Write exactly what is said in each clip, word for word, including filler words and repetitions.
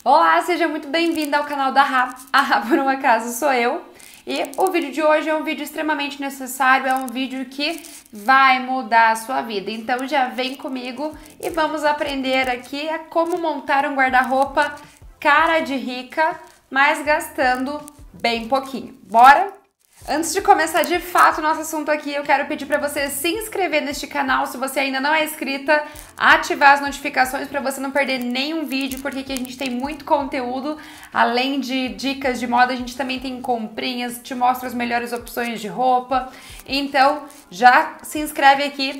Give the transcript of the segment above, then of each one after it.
Olá, seja muito bem-vinda ao canal da Rá. A Rá, por um acaso, sou eu. E o vídeo de hoje é um vídeo extremamente necessário, é um vídeo que vai mudar a sua vida. Então já vem comigo e vamos aprender aqui a como montar um guarda-roupa cara de rica, mas gastando bem pouquinho. Bora? Antes de começar de fato o nosso assunto aqui, eu quero pedir para você se inscrever neste canal, se você ainda não é inscrita, ativar as notificações para você não perder nenhum vídeo, porque aqui a gente tem muito conteúdo, além de dicas de moda, a gente também tem comprinhas, te mostra as melhores opções de roupa, então já se inscreve aqui,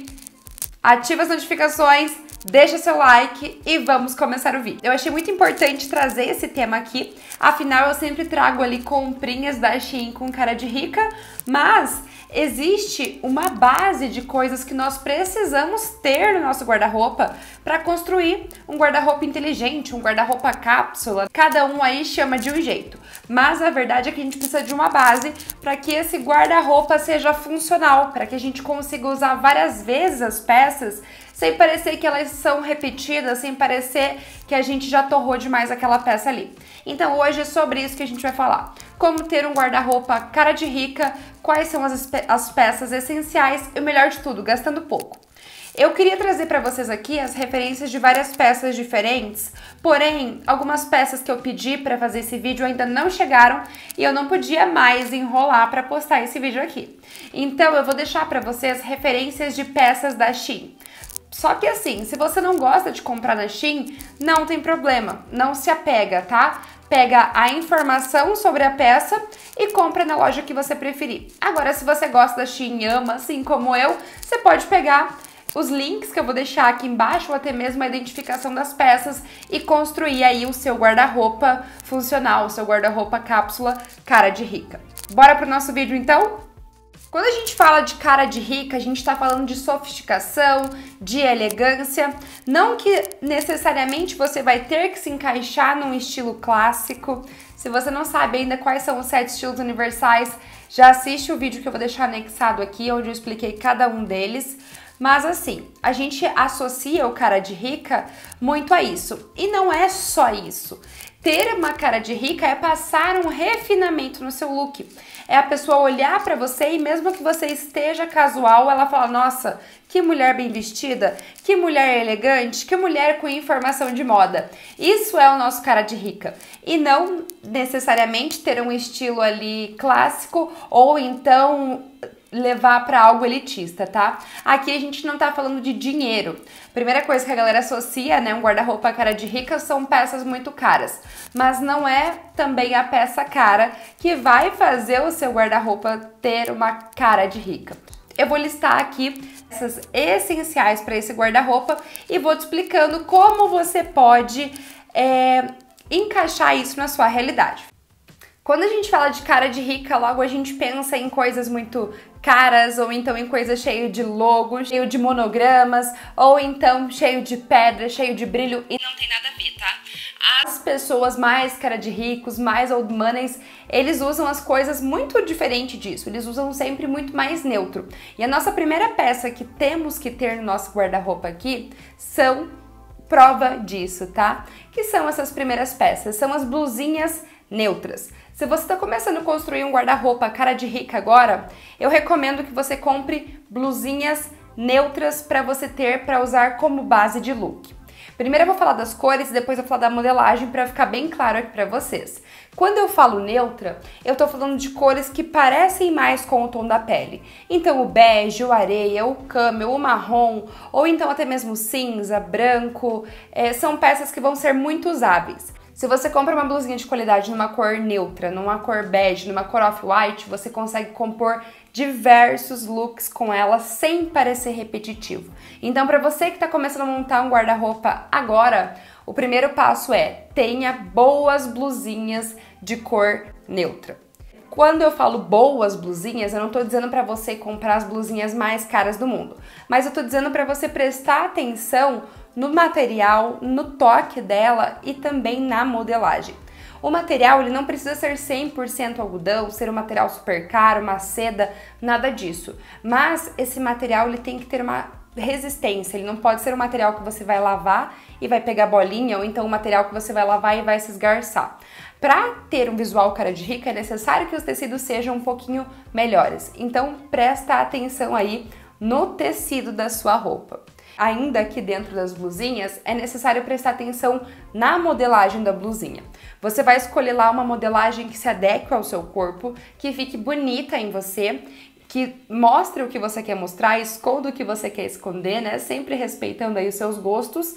ativa as notificações, deixa seu like e vamos começar o vídeo. Eu achei muito importante trazer esse tema aqui, afinal eu sempre trago ali comprinhas da Shein com cara de rica, mas existe uma base de coisas que nós precisamos ter no nosso guarda-roupa para construir um guarda-roupa inteligente, um guarda-roupa cápsula. Cada um aí chama de um jeito, mas a verdade é que a gente precisa de uma base para que esse guarda-roupa seja funcional, para que a gente consiga usar várias vezes as peças sem parecer que elas são repetidas, sem parecer que a gente já torrou demais aquela peça ali. Então hoje é sobre isso que a gente vai falar. Como ter um guarda-roupa cara de rica, quais são as, as peças essenciais e o melhor de tudo, gastando pouco. Eu queria trazer para vocês aqui as referências de várias peças diferentes, porém, algumas peças que eu pedi para fazer esse vídeo ainda não chegaram e eu não podia mais enrolar para postar esse vídeo aqui. Então eu vou deixar para vocês referências de peças da Shein. Só que assim, se você não gosta de comprar na Shein, não tem problema, não se apega, tá? Pega a informação sobre a peça e compra na loja que você preferir. Agora, se você gosta da Shein e ama, assim como eu, você pode pegar os links que eu vou deixar aqui embaixo, ou até mesmo a identificação das peças e construir aí o seu guarda-roupa funcional, o seu guarda-roupa cápsula cara de rica. Bora pro nosso vídeo então? Quando a gente fala de cara de rica, a gente tá falando de sofisticação, de elegância, não que necessariamente você vai ter que se encaixar num estilo clássico. Se você não sabe ainda quais são os sete estilos universais, já assiste o vídeo que eu vou deixar anexado aqui, onde eu expliquei cada um deles. Mas assim, a gente associa o cara de rica muito a isso. E não é só isso. Ter uma cara de rica é passar um refinamento no seu look. É a pessoa olhar pra você e mesmo que você esteja casual, ela fala, nossa, que mulher bem vestida, que mulher elegante, que mulher com informação de moda. Isso é o nosso cara de rica. E não necessariamente ter um estilo ali clássico ou então levar para algo elitista, tá? Aqui a gente não tá falando de dinheiro. Primeira coisa que a galera associa, né, um guarda-roupa cara de rica são peças muito caras, mas não é também a peça cara que vai fazer o seu guarda-roupa ter uma cara de rica. Eu vou listar aqui essas essenciais para esse guarda-roupa e vou te explicando como você pode é, encaixar isso na sua realidade. Quando a gente fala de cara de rica, logo a gente pensa em coisas muito caras, ou então em coisas cheio de logos, cheio de monogramas, ou então cheio de pedra, cheio de brilho, e não tem nada a ver, tá? As pessoas mais cara de ricos, mais old moneys, eles usam as coisas muito diferente disso, eles usam sempre muito mais neutro. E a nossa primeira peça que temos que ter no nosso guarda-roupa aqui são prova disso, tá? Que são essas primeiras peças, são as blusinhas neutras. Se você está começando a construir um guarda-roupa cara de rica agora, eu recomendo que você compre blusinhas neutras para você ter para usar como base de look. Primeiro eu vou falar das cores e depois eu vou falar da modelagem para ficar bem claro aqui para vocês. Quando eu falo neutra, eu tô falando de cores que parecem mais com o tom da pele. Então o bege, o areia, o camel, o marrom, ou então até mesmo cinza, branco, é, são peças que vão ser muito usáveis. Se você compra uma blusinha de qualidade numa cor neutra, numa cor bege, numa cor off-white, você consegue compor diversos looks com ela sem parecer repetitivo. Então, para você que está começando a montar um guarda-roupa agora, o primeiro passo é tenha boas blusinhas de cor neutra. Quando eu falo boas blusinhas, eu não tô dizendo para você comprar as blusinhas mais caras do mundo, mas eu tô dizendo para você prestar atenção no material, no toque dela e também na modelagem. O material ele não precisa ser cem por cento algodão, ser um material super caro, uma seda, nada disso. Mas esse material ele tem que ter uma resistência, ele não pode ser um material que você vai lavar e vai pegar bolinha, ou então um material que você vai lavar e vai se esgarçar. Para ter um visual cara de rica, é necessário que os tecidos sejam um pouquinho melhores. Então, presta atenção aí no tecido da sua roupa. Ainda aqui dentro das blusinhas, é necessário prestar atenção na modelagem da blusinha. Você vai escolher lá uma modelagem que se adeque ao seu corpo, que fique bonita em você, que mostre o que você quer mostrar, esconda o que você quer esconder, né? Sempre respeitando aí os seus gostos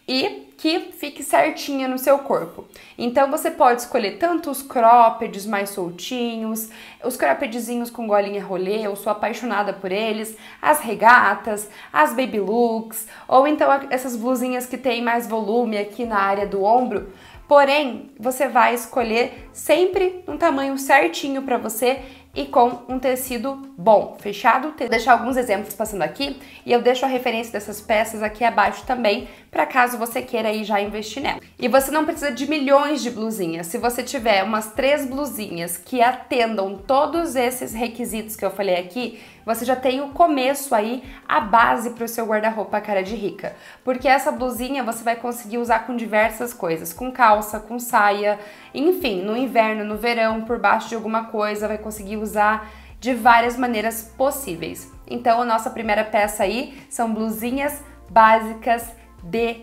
e que fique certinha no seu corpo. Então você pode escolher tanto os croppeds mais soltinhos, os croppedzinhos com golinha rolê, eu sou apaixonada por eles, as regatas, as baby looks, ou então essas blusinhas que tem mais volume aqui na área do ombro. Porém, você vai escolher sempre um tamanho certinho para você e com um tecido bom, fechado. Vou deixar alguns exemplos passando aqui e eu deixo a referência dessas peças aqui abaixo também, para caso você queira aí já investir nela. E você não precisa de milhões de blusinhas. Se você tiver umas três blusinhas que atendam todos esses requisitos que eu falei aqui, você já tem o começo aí, a base para o seu guarda-roupa cara de rica. Porque essa blusinha você vai conseguir usar com diversas coisas, com calça, com saia, enfim, no inverno, no verão, por baixo de alguma coisa, vai conseguir usar de várias maneiras possíveis. Então a nossa primeira peça aí são blusinhas básicas de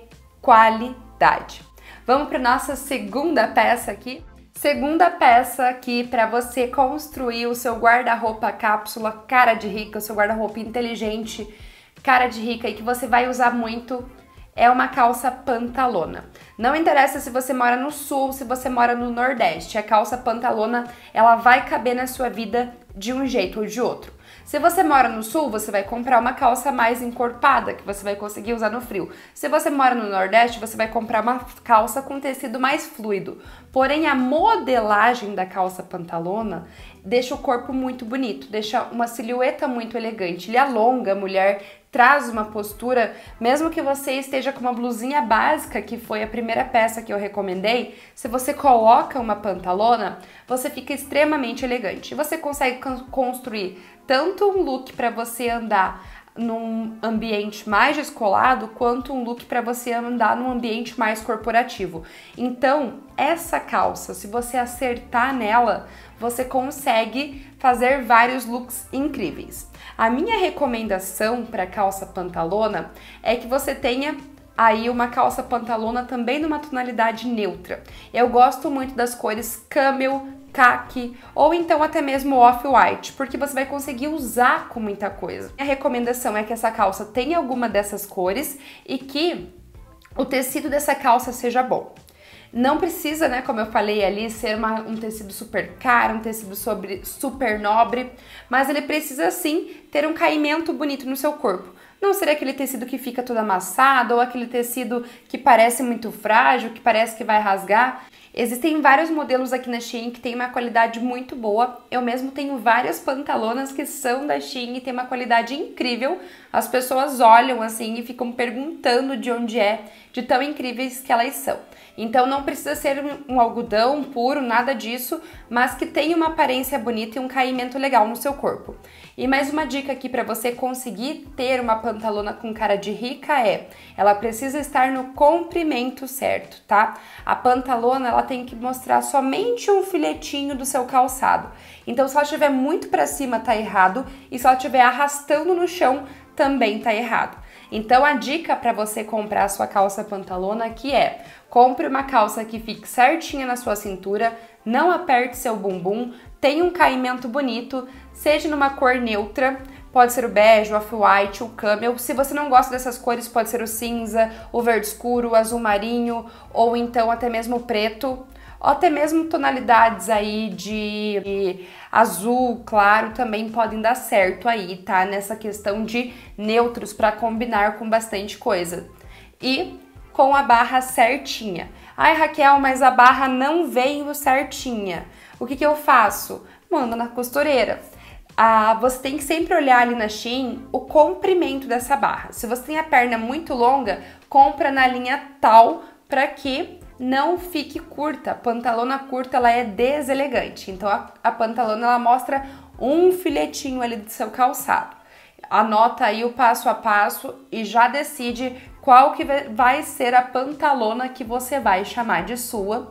qualidade. Vamos para nossa segunda peça aqui. Segunda peça aqui para você construir o seu guarda-roupa cápsula cara de rica, o seu guarda-roupa inteligente cara de rica e que você vai usar muito, é uma calça pantalona. Não interessa se você mora no sul, se você mora no nordeste, a calça pantalona ela vai caber na sua vida de um jeito ou de outro. Se você mora no sul, você vai comprar uma calça mais encorpada, que você vai conseguir usar no frio. Se você mora no nordeste, você vai comprar uma calça com tecido mais fluido. Porém, a modelagem da calça pantalona deixa o corpo muito bonito, deixa uma silhueta muito elegante. Ele alonga a mulher, traz uma postura, mesmo que você esteja com uma blusinha básica, que foi a primeira peça que eu recomendei, se você coloca uma pantalona, você fica extremamente elegante. Você consegue construir tanto um look para você andar num ambiente mais descolado, quanto um look para você andar num ambiente mais corporativo. Então, essa calça, se você acertar nela, você consegue fazer vários looks incríveis. A minha recomendação para calça pantalona é que você tenha aí uma calça pantalona também numa tonalidade neutra. Eu gosto muito das cores camel, caqui ou então até mesmo off-white, porque você vai conseguir usar com muita coisa. A recomendação é que essa calça tenha alguma dessas cores e que o tecido dessa calça seja bom. Não precisa, né, como eu falei ali, ser uma, um tecido super caro, um tecido sobre, super nobre, mas ele precisa sim ter um caimento bonito no seu corpo. Não ser aquele tecido que fica todo amassado ou aquele tecido que parece muito frágil, que parece que vai rasgar. Existem vários modelos aqui na Shein que tem uma qualidade muito boa. Eu mesmo tenho várias pantalonas que são da Shein e tem uma qualidade incrível. As pessoas olham assim e ficam perguntando de onde é, de tão incríveis que elas são. Então não precisa ser um algodão puro, nada disso, mas que tenha uma aparência bonita e um caimento legal no seu corpo. E mais uma dica aqui para você conseguir ter uma pantalona com cara de rica é, ela precisa estar no comprimento certo, tá? A pantalona ela tem que mostrar somente um filetinho do seu calçado. Então se ela estiver muito para cima tá errado e se ela estiver arrastando no chão também tá errado. Então a dica para você comprar a sua calça pantalona aqui é: compre uma calça que fique certinha na sua cintura, não aperte seu bumbum, tenha um caimento bonito, seja numa cor neutra, pode ser o bege, o off-white, o camel. Se você não gosta dessas cores, pode ser o cinza, o verde escuro, o azul marinho, ou então até mesmo o preto, ou até mesmo tonalidades aí de, de azul claro também podem dar certo aí, tá? Nessa questão de neutros para combinar com bastante coisa. E com a barra certinha. Ai, Raquel, mas a barra não veio certinha. O que que eu faço? Mando na costureira. Ah, você tem que sempre olhar ali na Shein o comprimento dessa barra. Se você tem a perna muito longa, compra na linha tal para que não fique curta. A pantalona curta ela é deselegante. Então a, a pantalona ela mostra um filetinho ali do seu calçado. anota aí o passo a passo e já decide qual que vai ser a pantalona que você vai chamar de sua.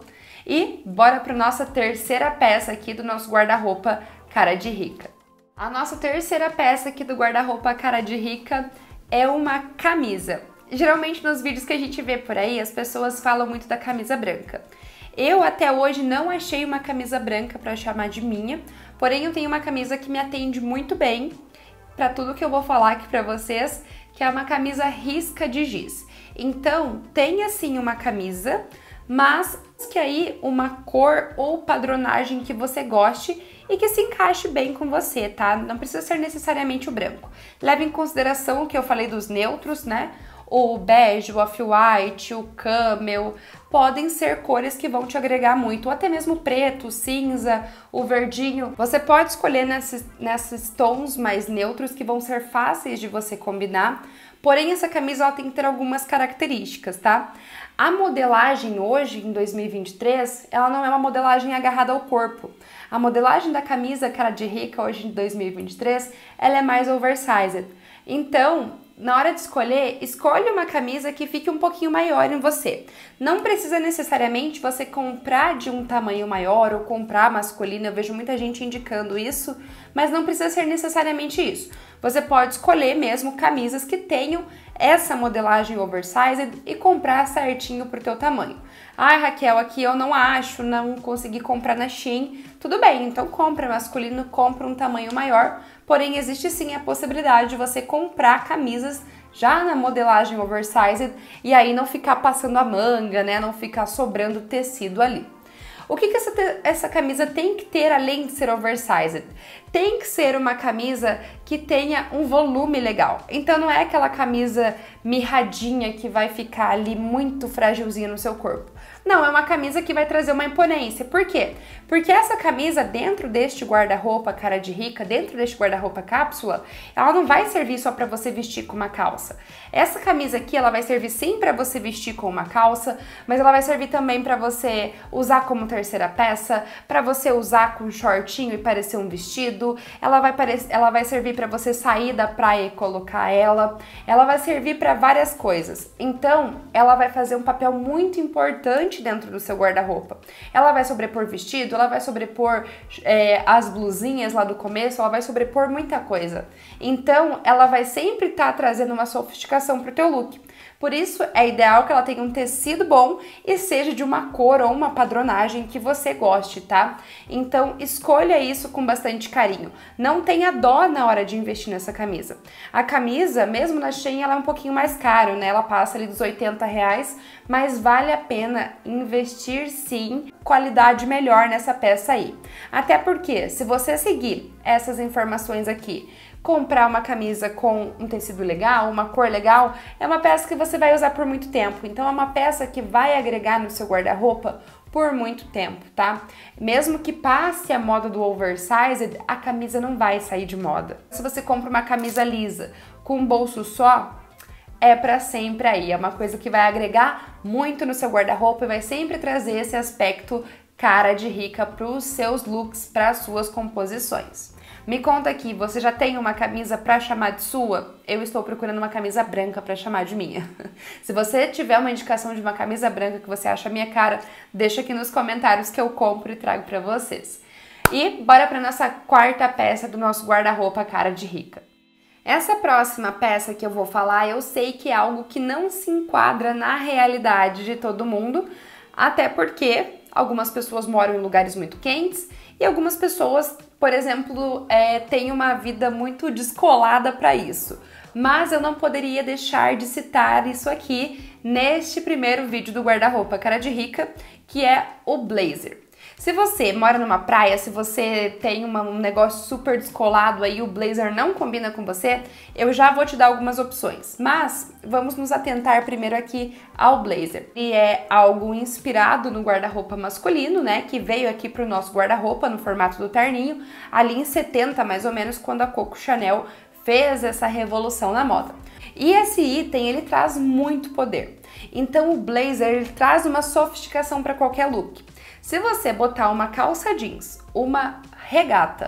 E bora para nossa terceira peça aqui do nosso guarda-roupa cara de rica. A nossa terceira peça aqui do guarda-roupa cara de rica é uma camisa. Geralmente nos vídeos que a gente vê por aí, as pessoas falam muito da camisa branca. Eu até hoje não achei uma camisa branca para chamar de minha, porém eu tenho uma camisa que me atende muito bem para tudo que eu vou falar aqui para vocês, que é uma camisa risca de giz. Então, tenha sim uma camisa, mas que aí uma cor ou padronagem que você goste e que se encaixe bem com você, tá? Não precisa ser necessariamente o branco. Leve em consideração o que eu falei dos neutros, né? O bege, o off-white, o camel, podem ser cores que vão te agregar muito, ou até mesmo o preto, o cinza, o verdinho. Você pode escolher nesses, nesses tons mais neutros que vão ser fáceis de você combinar, porém essa camisa ela tem que ter algumas características, tá? A modelagem hoje, em dois mil e vinte e três, ela não é uma modelagem agarrada ao corpo. A modelagem da camisa cara de rica hoje em dois mil e vinte e três, ela é mais oversized. Então, na hora de escolher, escolhe uma camisa que fique um pouquinho maior em você. Não precisa necessariamente você comprar de um tamanho maior ou comprar masculino, eu vejo muita gente indicando isso, mas não precisa ser necessariamente isso. Você pode escolher mesmo camisas que tenham essa modelagem oversized e comprar certinho pro teu tamanho. Ai, Raquel, aqui eu não acho, não consegui comprar na Shein. Tudo bem, então compra masculino, compra um tamanho maior, porém existe sim a possibilidade de você comprar camisas já na modelagem oversized e aí não ficar passando a manga, né, não ficar sobrando tecido ali. O que que essa, essa camisa tem que ter além de ser oversized? Tem que ser uma camisa que tenha um volume legal. Então não é aquela camisa mirradinha que vai ficar ali muito frágilzinha no seu corpo. Não, é uma camisa que vai trazer uma imponência. Por quê? Porque essa camisa dentro deste guarda-roupa cara de rica, dentro deste guarda-roupa cápsula, ela não vai servir só para você vestir com uma calça. Essa camisa aqui, ela vai servir sim para você vestir com uma calça, mas ela vai servir também para você usar como terceira peça, para você usar com um shortinho e parecer um vestido. Ela vai, parecer, ela vai servir para você sair da praia e colocar ela. Ela vai servir para várias coisas. Então, ela vai fazer um papel muito importante dentro do seu guarda-roupa. Ela vai sobrepor vestido, ela vai sobrepor é, as blusinhas lá do começo, ela vai sobrepor muita coisa. Então, ela vai sempre estar tá trazendo uma sofisticação pro teu look. Por isso, é ideal que ela tenha um tecido bom e seja de uma cor ou uma padronagem que você goste, tá? Então, escolha isso com bastante carinho. Não tenha dó na hora de investir nessa camisa. A camisa, mesmo na Shein, ela é um pouquinho mais cara, né? Ela passa ali dos oitenta reais, mas vale a pena investir sim, qualidade melhor nessa peça aí. Até porque, se você seguir essas informações aqui, comprar uma camisa com um tecido legal, uma cor legal, é uma peça que você vai usar por muito tempo. Então é uma peça que vai agregar no seu guarda-roupa por muito tempo, tá? Mesmo que passe a moda do oversized, a camisa não vai sair de moda. Se você compra uma camisa lisa com um bolso só, é pra sempre aí. É uma coisa que vai agregar muito no seu guarda-roupa e vai sempre trazer esse aspecto cara de rica pros seus looks, para suas composições. Me conta aqui, você já tem uma camisa para chamar de sua? Eu estou procurando uma camisa branca para chamar de minha. Se você tiver uma indicação de uma camisa branca que você acha minha cara, deixa aqui nos comentários que eu compro e trago para vocês. E bora para nossa quarta peça do nosso guarda-roupa cara de rica. Essa próxima peça que eu vou falar, eu sei que é algo que não se enquadra na realidade de todo mundo, até porque algumas pessoas moram em lugares muito quentes e algumas pessoas, por exemplo, é, têm uma vida muito descolada para isso. Mas eu não poderia deixar de citar isso aqui neste primeiro vídeo do guarda-roupa cara de rica, que é o blazer. Se você mora numa praia, se você tem uma, um negócio super descolado aí, o blazer não combina com você, eu já vou te dar algumas opções. Mas vamos nos atentar primeiro aqui ao blazer. E é algo inspirado no guarda-roupa masculino, né? Que veio aqui pro nosso guarda-roupa no formato do terninho, ali em setenta mais ou menos, quando a Coco Chanel fez essa revolução na moda. E esse item, ele traz muito poder. Então o blazer, ele traz uma sofisticação para qualquer look. Se você botar uma calça jeans, uma regata,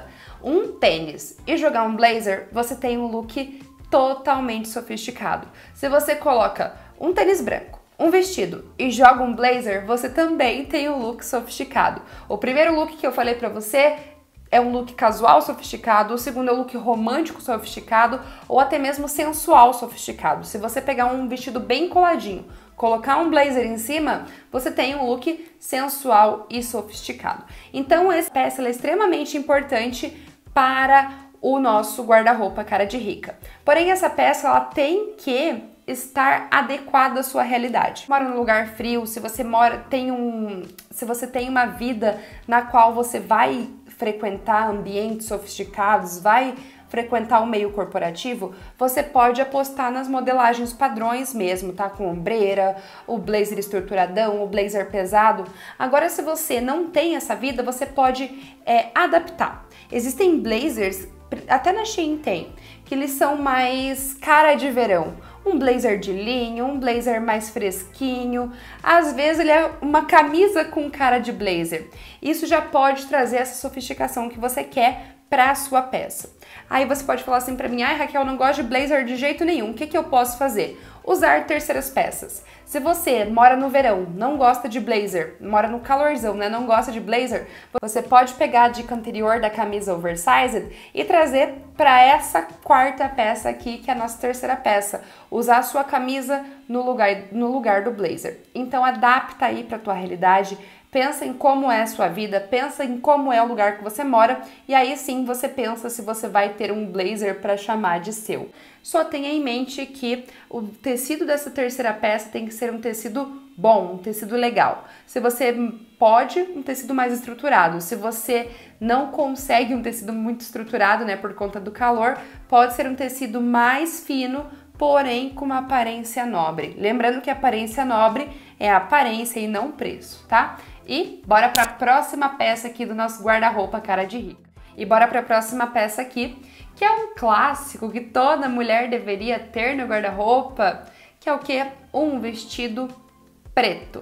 um tênis e jogar um blazer, você tem um look totalmente sofisticado. Se você coloca um tênis branco, um vestido e joga um blazer, você também tem um look sofisticado. O primeiro look que eu falei pra você é um look casual sofisticado, o segundo é um look romântico sofisticado ou até mesmo sensual sofisticado. Se você pegar um vestido bem coladinho, colocar um blazer em cima, você tem um look sensual e sofisticado. Então essa peça é extremamente importante para o nosso guarda-roupa cara de rica. Porém, essa peça ela tem que estar adequada à sua realidade. Mora num lugar frio, se você mora tem um, se você tem uma vida na qual você vai frequentar ambientes sofisticados, vai frequentar o meio corporativo, você pode apostar nas modelagens padrões mesmo, tá? Com ombreira, o blazer estruturadão, o blazer pesado. Agora, se você não tem essa vida, você pode é, adaptar. Existem blazers, até na Shein tem, que eles são mais cara de verão. Um blazer de linho, um blazer mais fresquinho. Às vezes ele é uma camisa com cara de blazer. Isso já pode trazer essa sofisticação que você quer para a sua peça. Aí você pode falar assim para mim: ai, Raquel, eu não gosto de blazer de jeito nenhum. O que que eu posso fazer? Usar terceiras peças. Se você mora no verão, não gosta de blazer, mora no calorzão, né, não gosta de blazer, você pode pegar a dica anterior da camisa oversized e trazer para essa quarta peça aqui, que é a nossa terceira peça. Usar a sua camisa no lugar, no lugar do blazer. Então adapta aí para a tua realidade. Pensa em como é a sua vida, pensa em como é o lugar que você mora e aí sim você pensa se você vai ter um blazer para chamar de seu. Só tenha em mente que o tecido dessa terceira peça tem que ser um tecido bom, um tecido legal. Se você pode, um tecido mais estruturado. Se você não consegue um tecido muito estruturado, né, por conta do calor, pode ser um tecido mais fino, porém com uma aparência nobre. Lembrando que a aparência nobre é a aparência e não o preço, tá? E bora para a próxima peça aqui do nosso guarda-roupa cara de rica. E bora para a próxima peça aqui, que é um clássico que toda mulher deveria ter no guarda-roupa, que é o quê? Um vestido preto.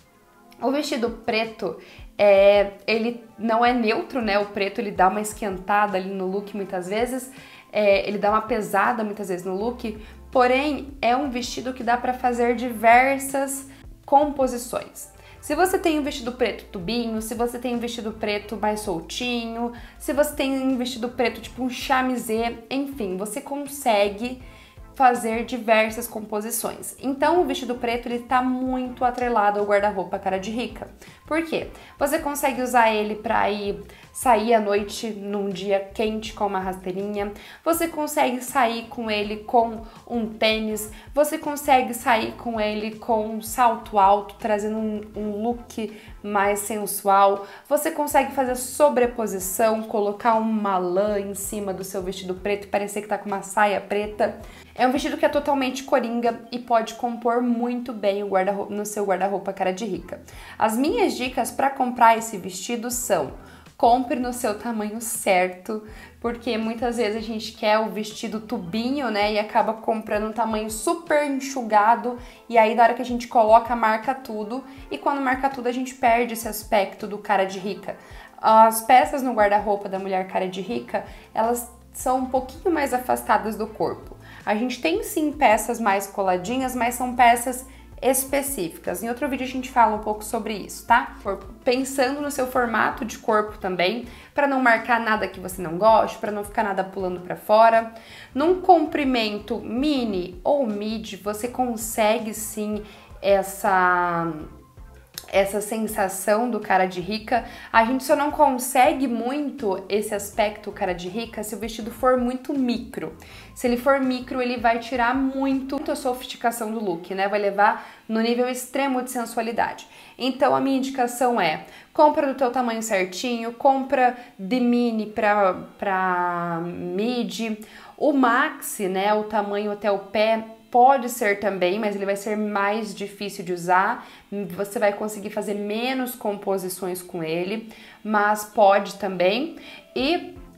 O vestido preto, é, ele não é neutro, né? O preto ele dá uma esquentada ali no look muitas vezes, é, ele dá uma pesada muitas vezes no look, porém é um vestido que dá para fazer diversas composições. Se você tem um vestido preto tubinho, se você tem um vestido preto mais soltinho, se você tem um vestido preto tipo um chamisé, enfim, você consegue fazer diversas composições. Então o vestido preto ele tá muito atrelado ao guarda-roupa cara de rica. Por quê? Você consegue usar ele para ir sair à noite num dia quente com uma rasteirinha, você consegue sair com ele com um tênis, você consegue sair com ele com um salto alto, trazendo um, um look mais sensual, você consegue fazer sobreposição, colocar uma lã em cima do seu vestido preto e parecer que tá com uma saia preta. É um vestido que é totalmente coringa e pode compor muito bem o guarda-roupa no seu guarda-roupa cara de rica. As minhas dicas para comprar esse vestido são: compre no seu tamanho certo, porque muitas vezes a gente quer o vestido tubinho, né, e acaba comprando um tamanho super enxugado, e aí na hora que a gente coloca, marca tudo, e quando marca tudo a gente perde esse aspecto do cara de rica. As peças no guarda-roupa da mulher cara de rica, elas são um pouquinho mais afastadas do corpo. A gente tem sim peças mais coladinhas, mas são peças específicas. Em outro vídeo a gente fala um pouco sobre isso, tá? Pensando no seu formato de corpo também, para não marcar nada que você não goste, para não ficar nada pulando para fora. Num comprimento mini ou midi, você consegue sim essa essa sensação do cara de rica. A gente só não consegue muito esse aspecto cara de rica se o vestido for muito micro. Se ele for micro, ele vai tirar muito a sofisticação do look, né? Vai levar no nível extremo de sensualidade. Então a minha indicação é: compra do teu tamanho certinho, compra de mini pra, pra midi. O maxi, né, o tamanho até o pé, pode ser também, mas ele vai ser mais difícil de usar, você vai conseguir fazer menos composições com ele, mas pode também. E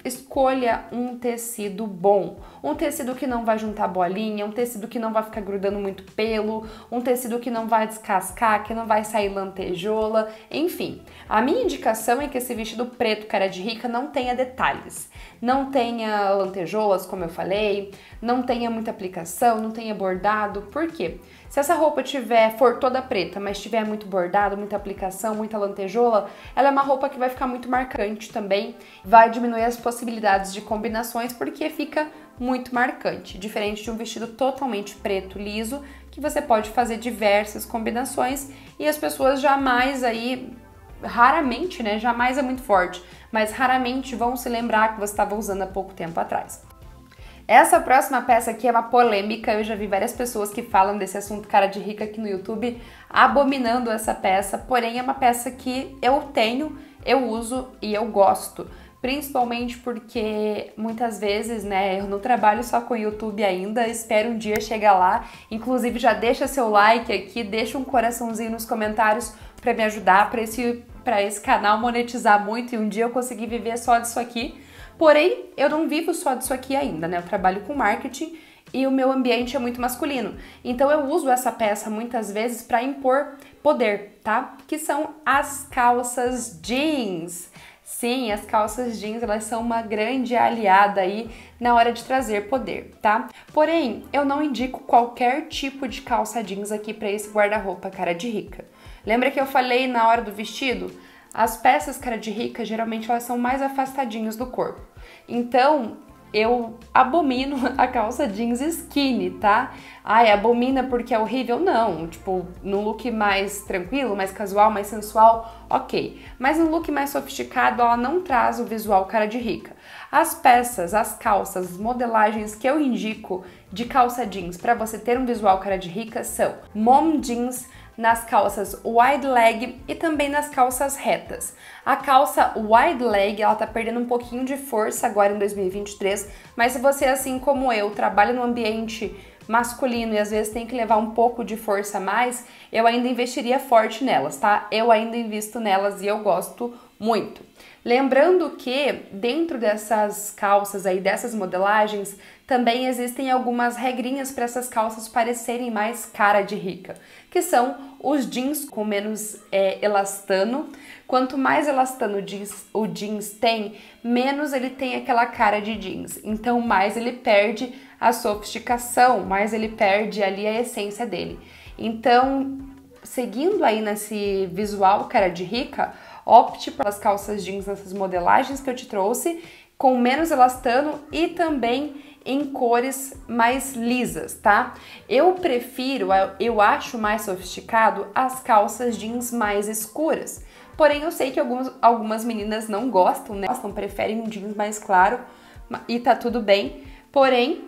escolha um tecido bom, um tecido que não vai juntar bolinha, um tecido que não vai ficar grudando muito pelo, um tecido que não vai descascar, que não vai sair lantejola, enfim. A minha indicação é que esse vestido preto cara de rica não tenha detalhes, não tenha lantejoulas, como eu falei, não tenha muita aplicação, não tenha bordado. Por quê? Se essa roupa tiver, for toda preta, mas tiver muito bordado, muita aplicação, muita lantejola, ela é uma roupa que vai ficar muito marcante também, vai diminuir as possibilidades de combinações porque fica muito marcante, diferente de um vestido totalmente preto, liso, que você pode fazer diversas combinações e as pessoas jamais aí, raramente, né, jamais é muito forte, mas raramente vão se lembrar que você estava usando há pouco tempo atrás. Essa próxima peça aqui é uma polêmica, eu já vi várias pessoas que falam desse assunto cara de rica aqui no YouTube, abominando essa peça, porém é uma peça que eu tenho, eu uso e eu gosto, principalmente porque muitas vezes, né, eu não trabalho só com o YouTube ainda, espero um dia chegar lá, inclusive já deixa seu like aqui, deixa um coraçãozinho nos comentários para me ajudar, para esse, para esse canal monetizar muito e um dia eu conseguir viver só disso aqui. Porém, eu não vivo só disso aqui ainda, né? Eu trabalho com marketing e o meu ambiente é muito masculino. Então eu uso essa peça muitas vezes para impor poder, tá? Que são as calças jeans. Sim, as calças jeans, elas são uma grande aliada aí na hora de trazer poder, tá? Porém, eu não indico qualquer tipo de calça jeans aqui para esse guarda-roupa cara de rica. Lembra que eu falei na hora do vestido? As peças cara de rica, geralmente elas são mais afastadinhas do corpo. Então, eu abomino a calça jeans skinny, tá? Ai, abomina porque é horrível? Não. Tipo, num look mais tranquilo, mais casual, mais sensual, ok. Mas num look mais sofisticado, ela não traz o visual cara de rica. As peças, as calças, as modelagens que eu indico de calça jeans para você ter um visual cara de rica são mom jeans, nas calças wide leg e também nas calças retas. A calça wide leg, ela tá perdendo um pouquinho de força agora em dois mil e vinte e três, mas se você, assim como eu, trabalha num ambiente masculino e às vezes tem que levar um pouco de força a mais, eu ainda investiria forte nelas, tá? Eu ainda invisto nelas e eu gosto muito. Lembrando que dentro dessas calças aí, dessas modelagens, também existem algumas regrinhas para essas calças parecerem mais cara de rica, que são os jeans com menos é, elastano. Quanto mais elastano jeans, o jeans tem, menos ele tem aquela cara de jeans. Então, mais ele perde a sofisticação, mais ele perde ali a essência dele. Então, seguindo aí nesse visual cara de rica, opte pelas calças jeans nessas modelagens que eu te trouxe, com menos elastano e também em cores mais lisas, tá? Eu prefiro, eu acho mais sofisticado as calças jeans mais escuras. Porém, eu sei que algumas, algumas meninas não gostam, né? Gostam, preferem um jeans mais claro e tá tudo bem. Porém,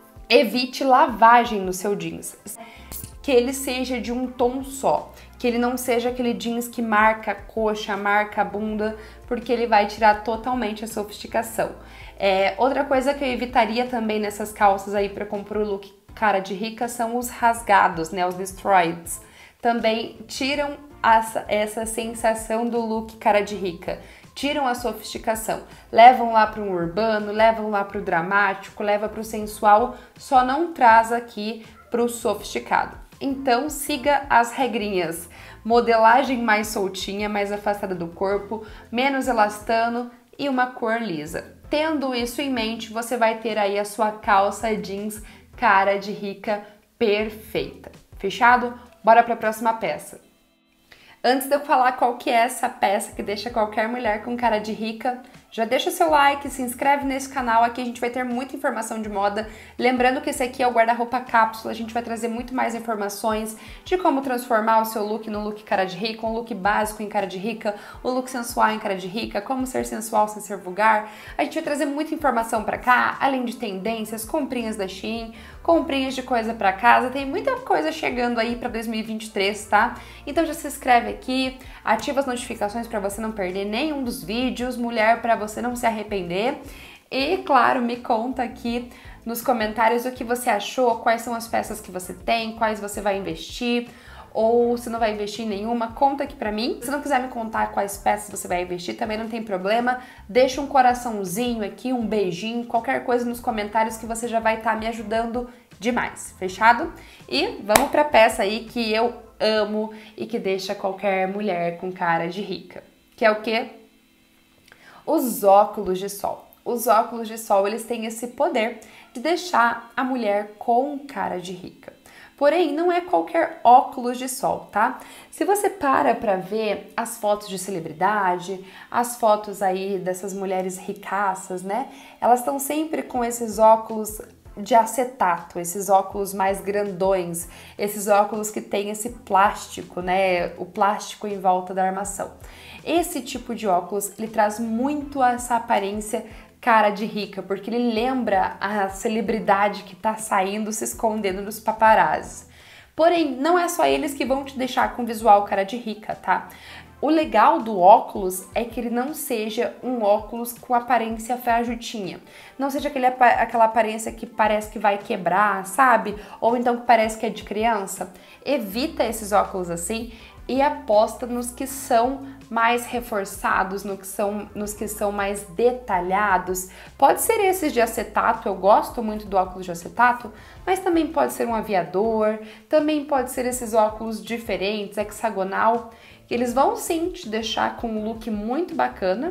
evite lavagem no seu jeans. Que ele seja de um tom só, que ele não seja aquele jeans que marca a coxa, marca a bunda, porque ele vai tirar totalmente a sofisticação. É, outra coisa que eu evitaria também nessas calças aí para comprar o look cara de rica são os rasgados, né, os destroyeds. Também tiram essa, essa sensação do look cara de rica, tiram a sofisticação, levam lá para um urbano, levam lá para o dramático, leva para o sensual, só não traz aqui para o sofisticado. Então siga as regrinhas, modelagem mais soltinha, mais afastada do corpo, menos elastano e uma cor lisa. Tendo isso em mente, você vai ter aí a sua calça jeans cara de rica perfeita. Fechado? Bora para a próxima peça. Antes de eu falar qual que é essa peça que deixa qualquer mulher com cara de rica, já deixa seu like, se inscreve nesse canal, aqui a gente vai ter muita informação de moda. Lembrando que esse aqui é o guarda-roupa cápsula, a gente vai trazer muito mais informações de como transformar o seu look no look cara de rica, um look básico em cara de rica, o look sensual em cara de rica, como ser sensual sem ser vulgar. A gente vai trazer muita informação pra cá, além de tendências, comprinhas da Shein, comprinhas de coisa pra casa, tem muita coisa chegando aí pra dois mil e vinte e três, tá? Então já se inscreve aqui, ativa as notificações pra você não perder nenhum dos vídeos, mulher, pra você não se arrepender. E, claro, me conta aqui nos comentários o que você achou, quais são as peças que você tem, quais você vai investir, ou se não vai investir em nenhuma, conta aqui pra mim. Se não quiser me contar quais peças você vai investir, também não tem problema. Deixa um coraçãozinho aqui, um beijinho, qualquer coisa nos comentários que você já vai estar me ajudando demais, fechado? E vamos pra peça aí que eu amo e que deixa qualquer mulher com cara de rica, que é o quê? Os óculos de sol. Os óculos de sol, eles têm esse poder de deixar a mulher com cara de rica. Porém, não é qualquer óculos de sol, tá? Se você para pra ver as fotos de celebridade, as fotos aí dessas mulheres ricaças, né? Elas estão sempre com esses óculos de acetato, esses óculos mais grandões, esses óculos que tem esse plástico, né? O plástico em volta da armação. Esse tipo de óculos, ele traz muito essa aparência cara de rica, porque ele lembra a celebridade que tá saindo, se escondendo dos paparazzis. Porém, não é só eles que vão te deixar com visual cara de rica, tá? O legal do óculos é que ele não seja um óculos com aparência fajutinha. Não seja aquele, aquela aparência que parece que vai quebrar, sabe? Ou então que parece que é de criança. Evita esses óculos assim e aposta nos que são mais reforçados, no que são, nos que são mais detalhados. Pode ser esses de acetato, eu gosto muito do óculos de acetato, mas também pode ser um aviador, também pode ser esses óculos diferentes, hexagonal, que eles vão sim te deixar com um look muito bacana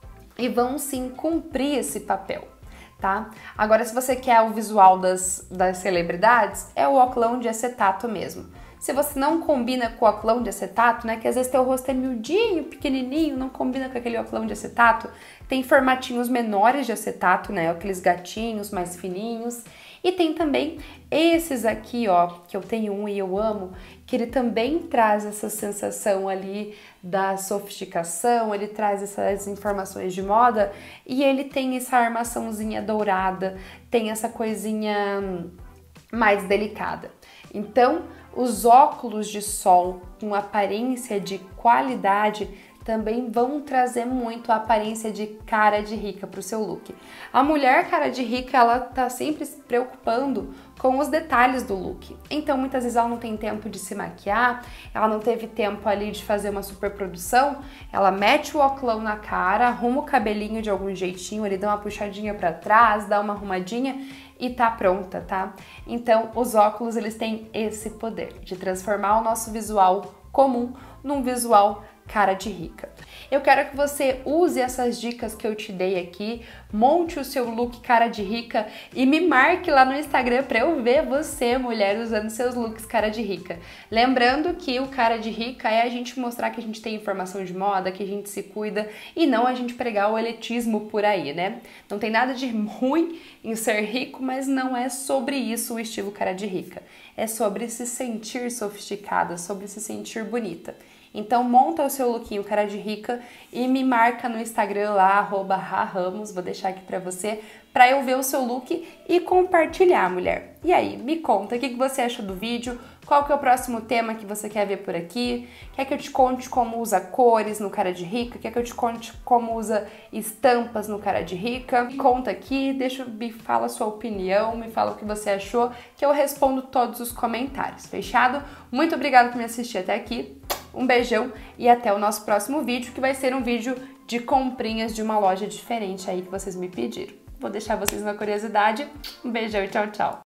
e vão sim cumprir esse papel, tá? Agora, se você quer o visual das, das celebridades, é o óculos de acetato mesmo. Se você não combina com o óculos de acetato, né, que às vezes teu rosto é miudinho, pequenininho, não combina com aquele óculos de acetato, tem formatinhos menores de acetato, né, aqueles gatinhos mais fininhos. E tem também esses aqui, ó, que eu tenho um e eu amo, que ele também traz essa sensação ali da sofisticação, ele traz essas informações de moda e ele tem essa armaçãozinha dourada, tem essa coisinha mais delicada. Então, os óculos de sol com aparência de qualidade também vão trazer muito a aparência de cara de rica para o seu look. A mulher cara de rica, ela tá sempre se preocupando com os detalhes do look. Então, muitas vezes ela não tem tempo de se maquiar, ela não teve tempo ali de fazer uma super produção, ela mete o óculos na cara, arruma o cabelinho de algum jeitinho, ele dá uma puxadinha para trás, dá uma arrumadinha e tá pronta, tá? Então, os óculos, eles têm esse poder de transformar o nosso visual comum num visual cara de rica. Eu quero que você use essas dicas que eu te dei aqui, monte o seu look cara de rica e me marque lá no Instagram para eu ver você, mulher, usando seus looks cara de rica. Lembrando que o cara de rica é a gente mostrar que a gente tem informação de moda, que a gente se cuida e não a gente pregar o elitismo por aí, né? Não tem nada de ruim em ser rico, mas não é sobre isso o estilo cara de rica. É sobre se sentir sofisticada, sobre se sentir bonita. Então monta o seu lookinho cara de rica e me marca no Instagram lá, arroba raramos, vou deixar aqui pra você, pra eu ver o seu look e compartilhar, mulher. E aí, me conta, o que você achou do vídeo? Qual que é o próximo tema que você quer ver por aqui? Quer que eu te conte como usa cores no cara de rica? Quer que eu te conte como usa estampas no cara de rica? Me conta aqui, deixa, me fala a sua opinião, me fala o que você achou, que eu respondo todos os comentários, fechado? Muito obrigada por me assistir até aqui. Um beijão e até o nosso próximo vídeo, que vai ser um vídeo de comprinhas de uma loja diferente aí que vocês me pediram. Vou deixar vocês na curiosidade. Um beijão e tchau, tchau!